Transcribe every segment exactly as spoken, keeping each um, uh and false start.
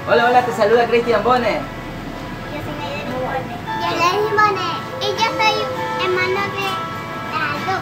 Hola, hola, te saluda Cristian Bone. Yo soy Nayeli Bone. Yo soy Bone. Y yo soy hermano de Aldo.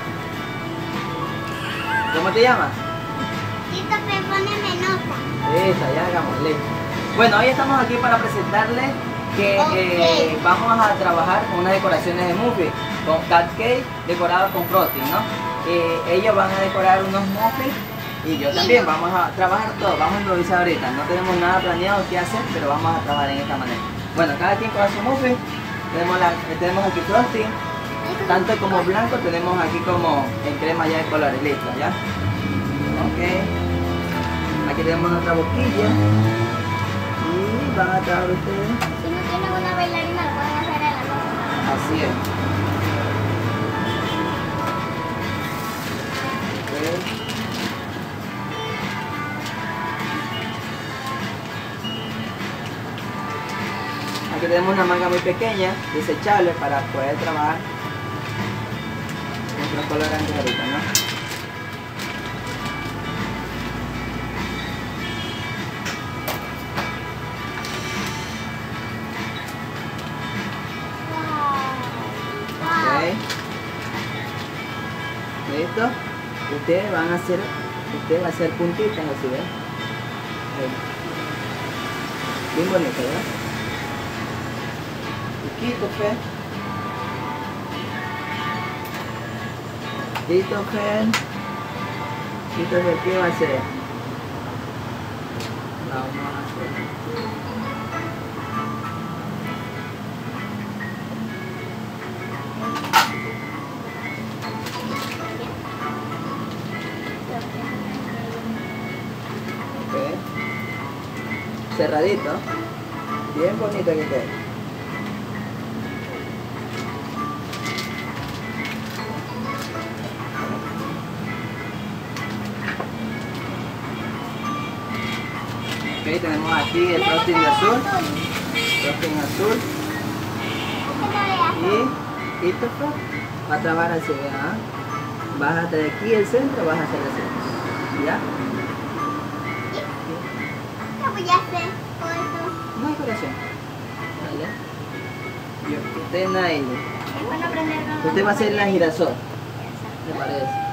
¿Cómo te llamas? Tito Bone Menota. Esa, ya hagámosle. Bueno, hoy estamos aquí para presentarles que Okay. eh, vamos a trabajar con unas decoraciones de muffin, con cupcake decorados con frosting, ¿no? Eh, ellos van a decorar unos muffins y yo también. Vamos a trabajar todo, vamos a improvisar ahorita. No tenemos nada planeado qué hacer, pero vamos a trabajar en esta manera. Bueno, cada quien con su muffin. Tenemos, la, tenemos aquí frosting, tanto como blanco, tenemos aquí como en crema ya de colores, listo, ¿ya? Ok. Aquí tenemos nuestra boquilla. Y van a trabajar ustedes. Si no tienen una bailarina, lo pueden hacer en la noche. Así es. Ok. Aquí tenemos una manga muy pequeña, desechable, para poder trabajar nuestros colorantes ahorita, ¿no? Ok. ¿Listo? Ustedes van a hacer, ustedes van a hacer puntitas así, ¿ves? Ahí. Bien bonito, ¿verdad? Quito, Fe. Quito, Fe. Quito, Fe, ¿qué va a hacer? Vamos a hacer. Ok. Cerradito. Bien bonito que quede. Ok, tenemos aquí el frosting de azul, frosting azul, y esto va a trabajar así, ¿verdad? Vas a traer aquí el centro, vas a hacer así, ¿ya? ¿Qué voy a hacer con eso? Una decoración. ¿Vale? Yo, usted Naili, Es bueno aprender con usted va a hacer la girasol, me parece.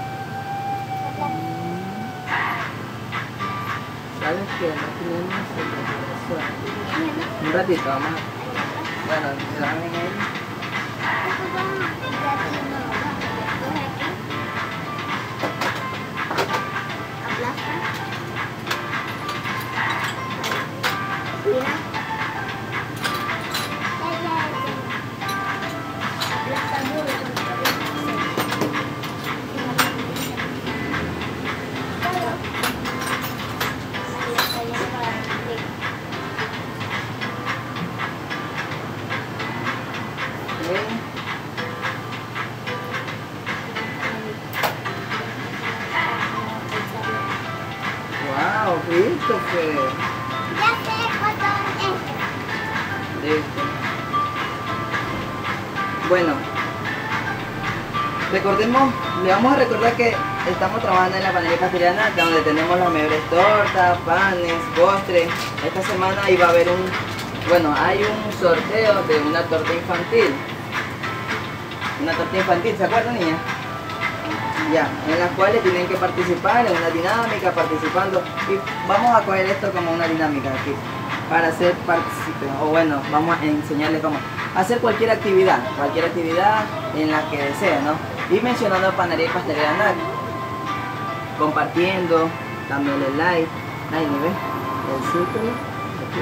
¿Sabes que no tenemos el girasol? Un ratito, vamos a... Bueno, se la ven ahí. Wow, Christopher. Ya sé cuánto es. Listo. Bueno, recordemos, le vamos a recordar que estamos trabajando en la panadería castellana, donde tenemos las mejores tortas, panes, postres. Esta semana iba a haber un, bueno, hay un sorteo de una torta infantil. Una torta infantil, ¿se acuerdan, niña? Ya, en las cuales tienen que participar en una dinámica, participando, y vamos a coger esto como una dinámica aquí, para hacer partícipe, o bueno, vamos a enseñarles cómo hacer cualquier actividad, cualquier actividad en la que deseen, ¿no? Y mencionando panadería y pastelería Nac, compartiendo, dándole like, ahí me ve, el círculo, aquí.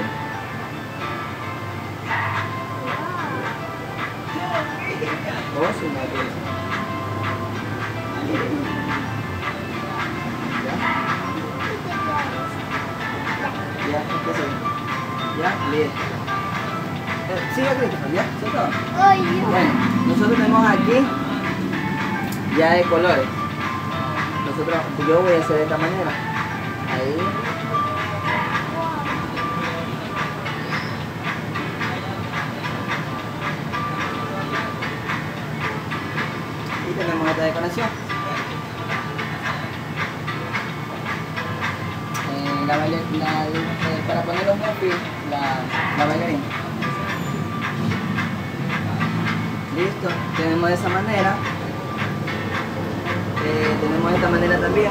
Oh, sí, me ve. Ya, empecé. Ya, listo. Eh, sigue Christopher, ya, ¿sí todo? Ay, Bueno, nosotros tenemos aquí ya de colores. Nosotros, yo voy a hacer de esta manera. Ahí. Y tenemos esta decoración. Eh, la, la, la, eh, para poner los muebles Sophie, la, la bailarina. Listo, tenemos de esa manera. Eh, tenemos de esta manera también.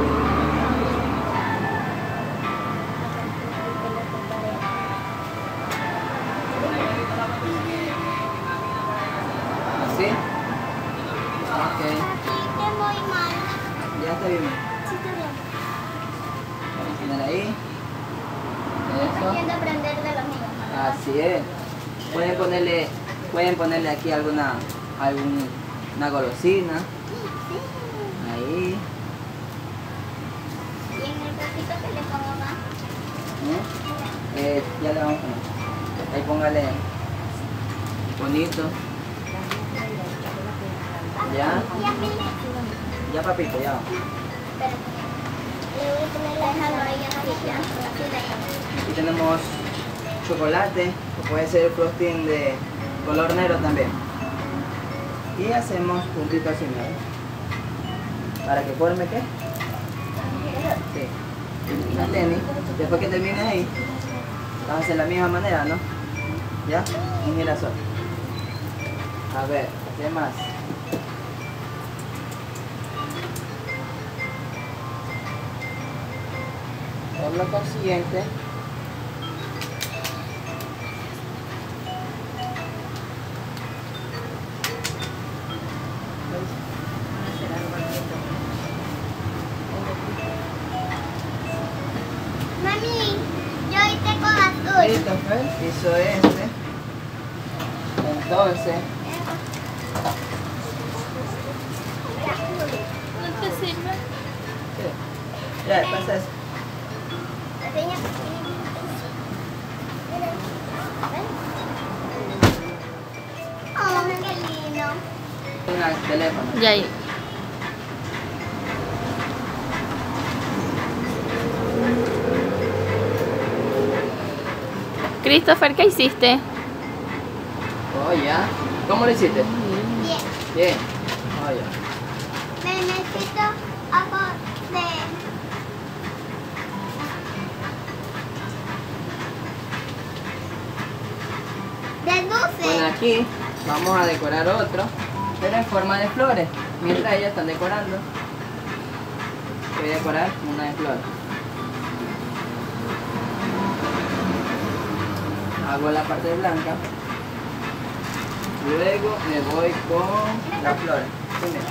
¿Así? Ok. Está muy mal. Ya está bien. Sí, está bien. Vamos a poner ahí. Eso. Haciendo aprender de los niños. Así es. Pueden ponerle, pueden ponerle aquí alguna, algún, una golosina. Ahí. Y en el cosito que le pongo más. ¿Eh? Eh, ya le vamos a poner. Ahí póngale bonito. Ya. Y aquí Ya papito, ya. Pero le voy a poner la déjalo ahí así ya. Así de Aquí tenemos chocolate, que puede ser frosting de color negro también. Y hacemos puntito así, ¿no? Para que forme ¿qué? Sí. La tenis. Después que termines ahí, vas a hacer la misma manera, ¿no? ¿Ya? Un girasol. A ver, ¿qué más? Por lo consiguiente, Mami, yo hice con azul. listo, pues, hizo este. Entonces, ¿No te sirve? ¿qué? Ya, pasa eso. Enseña. Oh, qué lindo. En el teléfono. Ya ahí. Christopher, ¿qué hiciste? Oh, ya. ¿Cómo lo hiciste? Bien. Bien. Oh, ya. Me necesito algo de... de dulce. Bueno, aquí vamos a decorar otro, pero en forma de flores. Mientras ellos están decorando, voy a decorar una de flores. Hago la parte blanca. Luego me voy con las flores. Primero.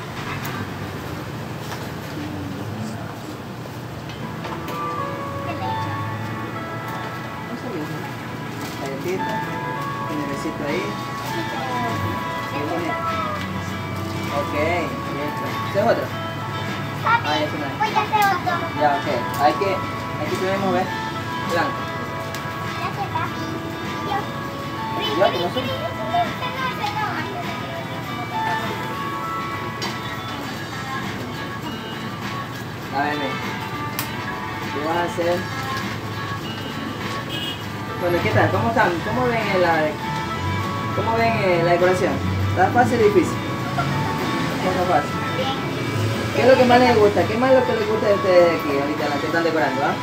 Galletita, un besito ahí. Qué bonito. Ok, listo. ¿Este es otro? Papi, Ah, ya se me- voy a hacer otro. Ya, ok. Hay que, hay que primero mover blanco. Ya sé, papi. Yo. Ya, ¿cómo son? A ver, mira. Tú vas a hacer... Bueno, ¿qué tal? ¿Cómo están? ¿Cómo ven la, cómo ven eh, la decoración? ¿Está fácil o difícil? ¿Cómo fácil? ¿Qué es lo que más les gusta? ¿Qué más es lo que les gusta de ustedes aquí, ahorita, las que están decorando? ¿Ah?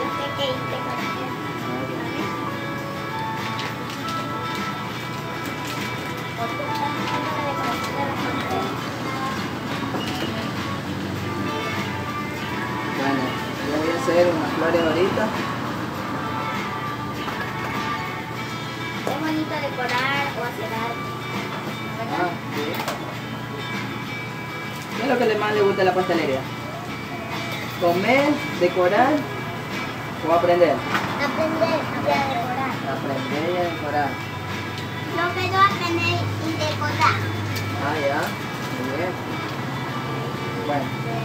Bueno, yo voy a hacer unas flores ahorita. Es bonito decorar o hacer algo. Ah, sí. ¿Qué es lo que más les gusta de la pastelería? ¿Comer, decorar o aprender? Aprender a decorar. Aprender y a decorar. Yo quiero aprender y decorar. Ah, ya. Muy bien. Bueno.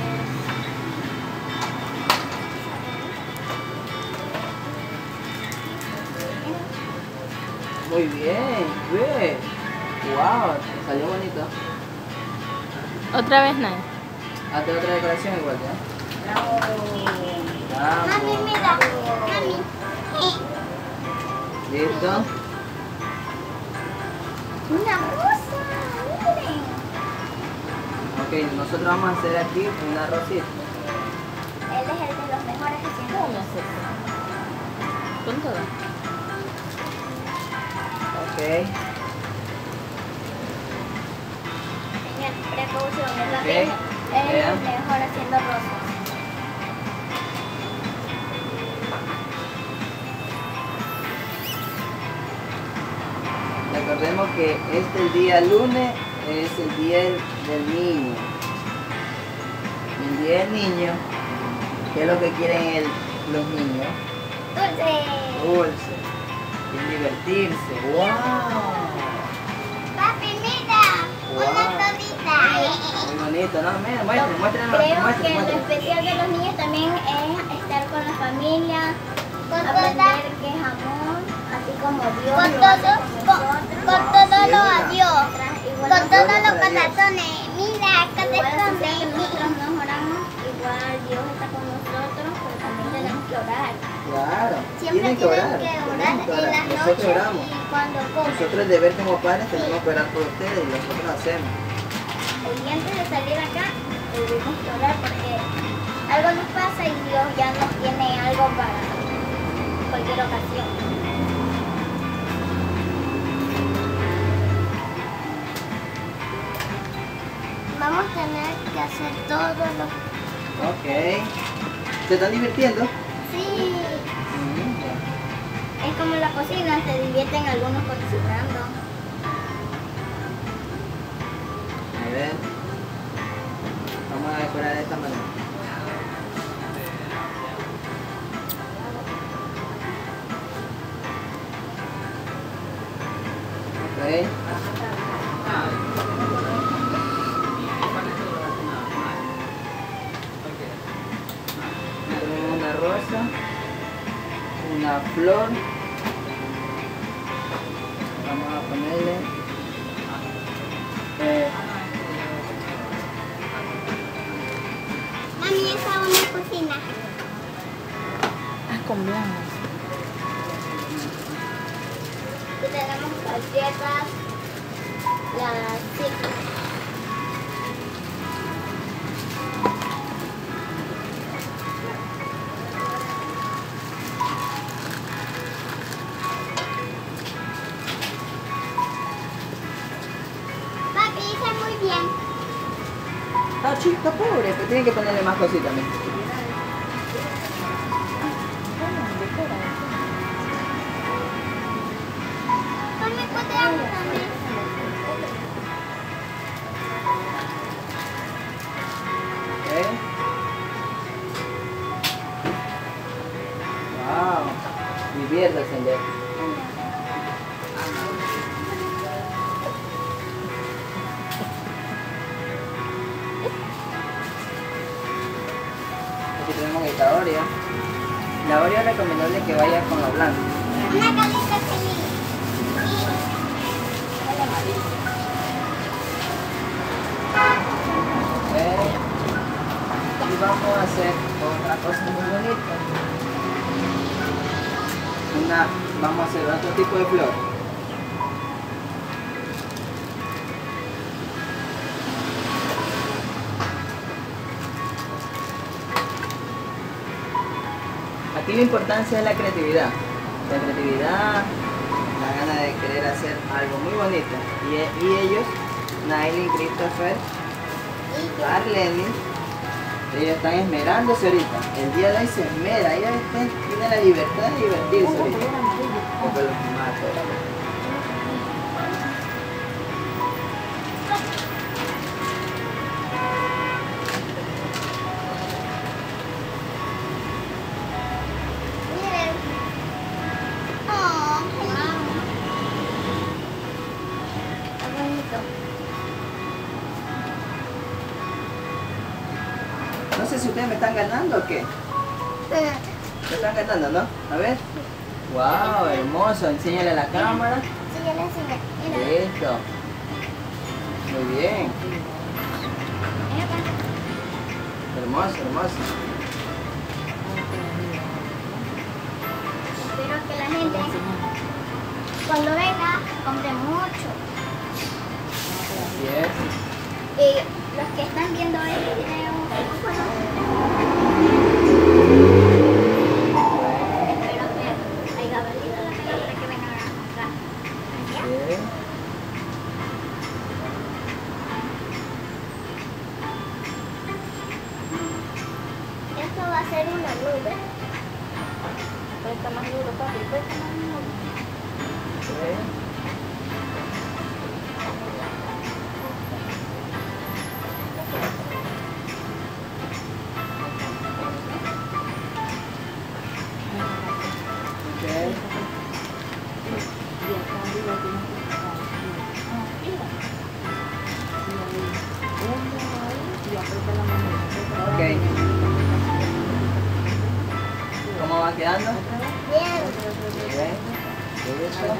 Muy bien, good. Wow, salió bonito. Otra vez nada. Hazte otra decoración igual, ¿ya? Bravo. Mami, mira. Mami. Eh, ¿Listo? una rosa. Miren. Ok, nosotros vamos a hacer aquí una rosita. Él es el de los mejores haciendo. Con todo. Ok. Señor, precaución, es la Ok. que es Vean. mejor haciendo rosas. Recordemos que este día lunes es el día del niño. Y el día del niño, ¿qué es lo que quieren el- los niños? Dulce. Dulce. Quieren divertirse. ¡Wow! Papi, mira, Wow. una todita. Muy bonito, ¿no? Mira, muestren, muestren, Creo muestren, que lo muestren. especial de los niños también es estar con la familia, aprender que es amor, así como Dios Con lo todo, hace con con, nosotros. con todo Sí, lo es adiós. Igual Con nosotros- todos los para Dios. corazones. Mira, igual así sea que corazones. nosotros nos oramos, igual Dios está con nosotros, pero también tenemos que orar. Claro, Siempre tienen que orar. que tienen orar que en orar. las Nosotros noches oramos. y cuando comen. Nosotros el deber como padres tenemos que orar por ustedes y nosotros lo hacemos. Y antes de salir acá, debemos que orar porque algo nos pasa y Dios ya nos tiene algo para cualquier ocasión. Vamos a tener que hacer todo lo... Ok. ¿Se están divirtiendo? Sí. Mm, ya. Es como la cocina, se divierten algunos cocinando. A ver. Vamos a decorar de esta manera. Ok. Tenemos una rosa, una flor. Vamos a ponerle eh, Mami, esa es una cocina. Ah, con blanco. Y tenemos galletas, las chicas. Papi, hice muy bien. ah, chica, pobre, pues tienen que ponerle más cositas. Mira. Mami, podemos también. Ok. Wow. Diviértase, Ender. Aquí tenemos esta Oreo. La Oreo es recomendable que vaya con lo blanco. Una carita feliz. Ok. Y vamos a hacer otra cosa muy bonita. Una, vamos a hacer otro tipo de flor. Aquí la importancia es la creatividad. La creatividad, la gana de querer hacer algo muy bonito. Y, y ellos, Nailin, Christopher, Arlene, ellos están esmerándose ahorita. El día de hoy se esmera, ellos están, tienen la libertad de divertirse ahorita. Porque los mato. Miren. Oh, Está bonito. No sé si ustedes me están ganando o qué. Me están ganando, ¿no? A ver. Wow, hermoso. Enséñale a la cámara. sí, ya le enseñé. Mira. Listo. Muy bien. Ven acá. Hermoso, hermoso. Espero que la gente cuando venga compre mucho. Así es. Y los que están viendo este video, bueno, espero que está más duro, papi. Pues está más duro. Ok. Ok. Y acá arriba tienes que sacar. Ah, mira. Uno ahí y aprieta la mano. Ok. ¿Cómo va quedando? Bien. Bien. Eso.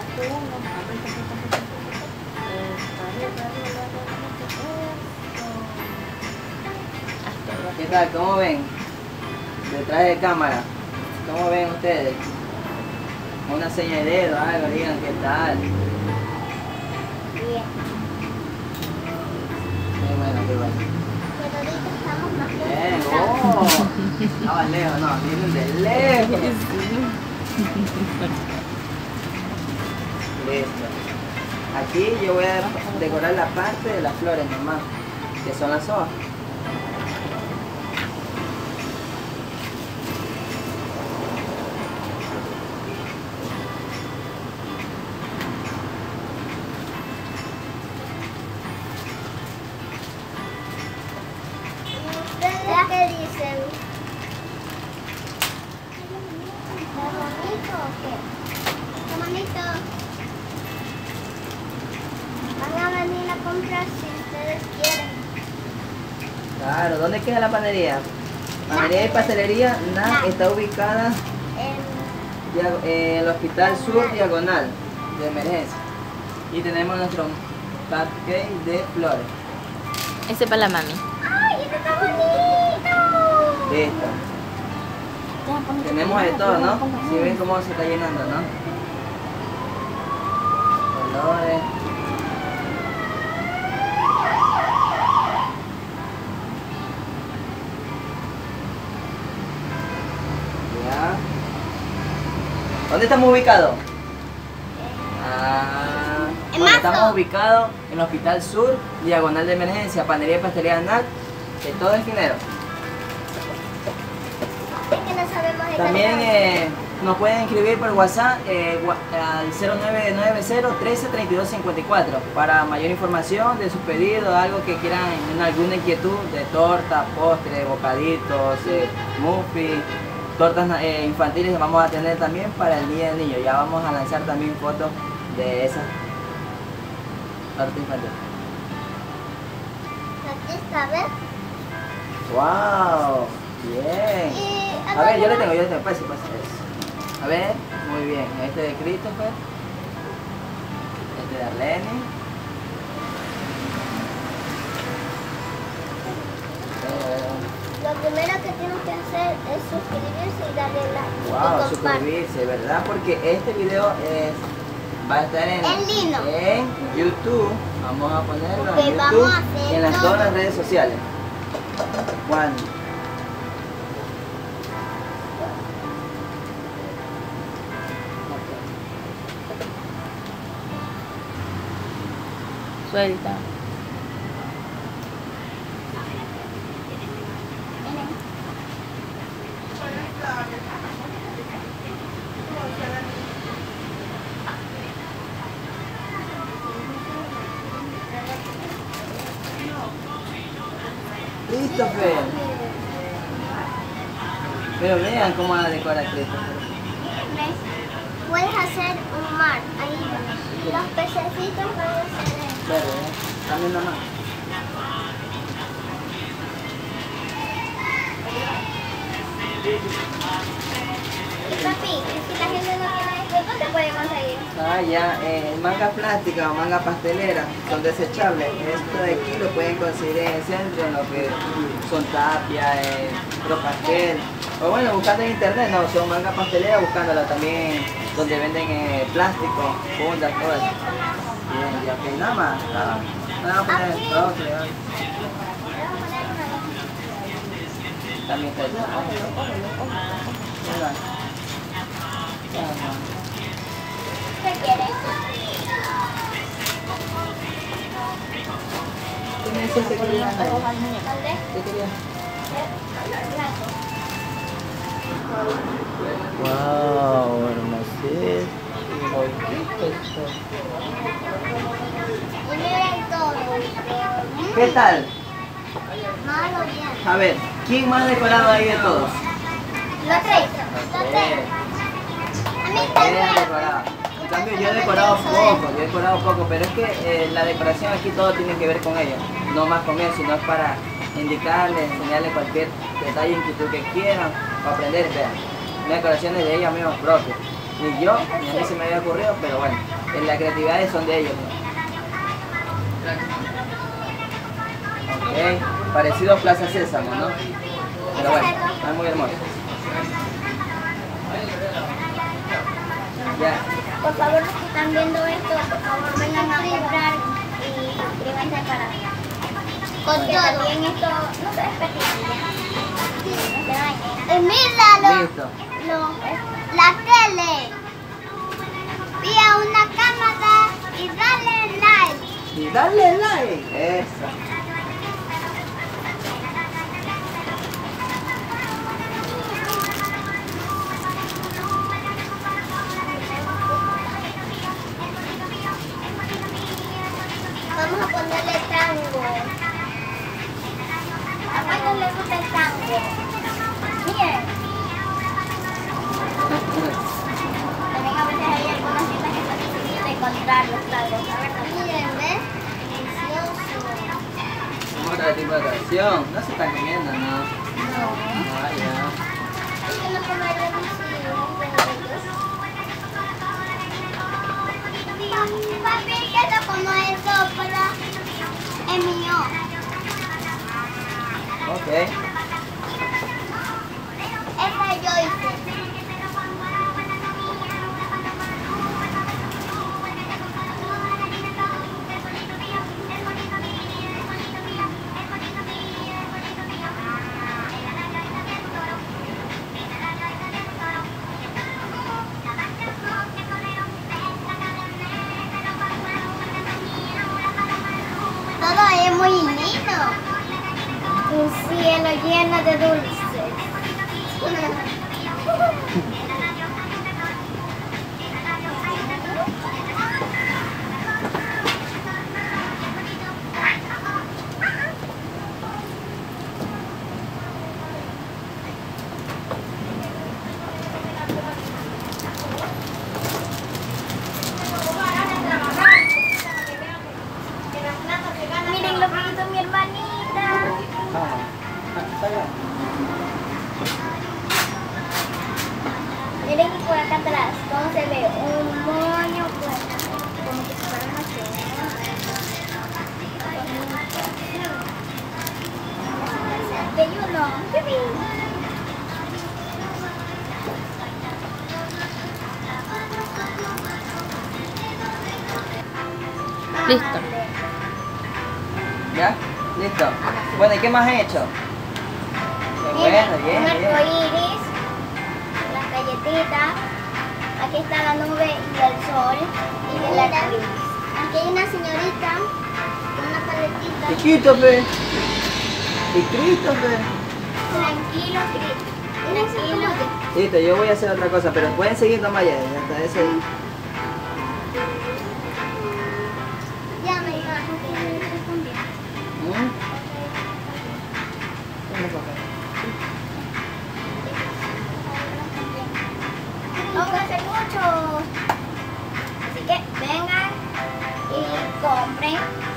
¿Qué tal? ¿Cómo ven? Detrás de cámara. ¿Cómo ven ustedes? Una señal de dedo, algo, digan qué tal. Bien. Qué bueno, qué bueno. Pero ahorita estamos más Bien, concentrados. oh. Estaban lejos, no, vienen de lejos. Listo. Aquí yo voy a decorar la parte de las flores nomás, que son las hojas. ¿Ustedes qué dicen? ¿Está bonito o qué? ¿Está bonito? Van a venir a comprar si ustedes quieren. Claro, ¿dónde queda la panadería? Panadería y pastelería N A C está ubicada En dia- en el Hospital Sur Diagonal de Emergencia. Y tenemos nuestro cupcake de flores. Ese para la mami. ¡Ay, este está bonito! Listo. Tenemos de todo, ¿no? Si ven cómo se está llenando, ¿no? Colores. Ya. ¿Dónde estamos ubicados? Ah, En bueno, Mazo. estamos ubicados en el Hospital Sur, Diagonal de Emergencia, Panadería y Pastelería N A C, de todo el dinero. Es que no sabemos de También calidad. eh, nos pueden escribir por WhatsApp eh, gua- al cero nueve nueve cero, trece, treinta y dos cincuenta y cuatro para mayor información de sus pedidos, algo que quieran, en alguna inquietud de torta, postre, bocaditos, eh, muffins, tortas na- eh, infantiles que vamos a tener también para el Día del Niño. Ya vamos a lanzar también fotos de esas tortas infantiles. Aquí está, ¿ves? ¡Wow! Bien. Y A ver, yo le tengo, yo le tengo, pase, pase eso. A ver, muy bien. Este de Christopher. Este de Arlene. Eh, Lo primero que tienes que hacer es suscribirse y darle like. wow, y compartir. suscribirse, ¿verdad? Porque este video es, va a estar en, En Lino. en YouTube. Vamos a ponerlo Ok, en YouTube vamos a hacer y en las todo. todas las redes sociales. Juan. Suelta. Christopher. Pero vean cómo la decora Christopher. ¿Ves? Puedes hacer un mar ahí. Los pececitos van a ser eso. Pero, ¿eh? También nomás. Y papi, si la gente no tiene esto, ¿dónde puede conseguir? Ah, ya, eh, manga plástica o manga pastelera son desechables. Esto de aquí lo pueden conseguir en el centro, en lo que son tapia, eh, propastel. O bueno, buscando en internet, no, son manga pastelera, buscándola también donde venden eh, plástico, fundas, todo eso. Bien, ya que nada más. Nada, nada, poner Aquí. todo, que le Le vamos a poner una. también está eso. Mira. ¿Qué quieres? ¿Qué me dices que querías? ¿Dónde? ¿Qué querías? Blanco. Wow, hermosísimo. Y miren todo. ¿Qué tal? Malo bien. A ver, ¿quién más decorado ahí de todos? Los tres. Los tres. A mí Bien también. decorado. En cambio, yo he decorado poco, yo he decorado poco, pero es que eh, la decoración aquí todo tiene que ver con ellos, no más con eso, sino es para indicarles, enseñarles cualquier detalle, inquietud que quieran, para aprender, vean. Una decoración es de ellos mismos propios. Ni yo, ni a mí se me había ocurrido, pero bueno, en las creatividades son de ellos. Ok, parecido a Plaza Sésamo, ¿no? Pero bueno, es muy hermoso. Ya. Por favor, los que están viendo esto, por favor vengan a comprar y suscríbanse para Con porque todo. también esto no se desperdicia. No se dañe. Y míralo. Listo. Lo, la tele. Pilla una cámara y dale like. Y dale like. Eso. Vamos a ponerle tango. ¿A cuántos les gusta el tango? Miren. También a veces hay algunas tiendas que son difíciles de encontrar los tangos. A ver, también. Miren, ¿ves? Precioso. Otro tipo de decoración. No se están comiendo, ¿no? No. Ah, ya. Es que no comerle muchísimo. Papi, quiero como eso para el mío. Ok. Esa yo hice. Todo es muy lindo. Un cielo lleno de dulces. Miren lo que hizo mi hermanita. Miren por acá atrás cómo se ve un moño pues, como que si fuera una cena. Desayuno. ¡Yupi! Listo. ¿Ya? Listo. Bueno, ¿y qué más he hecho? Qué Miren, bueno, un bien, bien. arcoíris, las galletitas, aquí está la nube y el sol y el arcoíris. Aquí hay una señorita con una paletita. Y Christopher. Y Christopher. Tranquilo, Cris. Tranquilo. Listo, yo voy a hacer otra cosa, pero pueden seguir nomás ya, hasta ese. Ya me imaginé. ¿Mm? Vamos a hacer mucho. Así que vengan y compren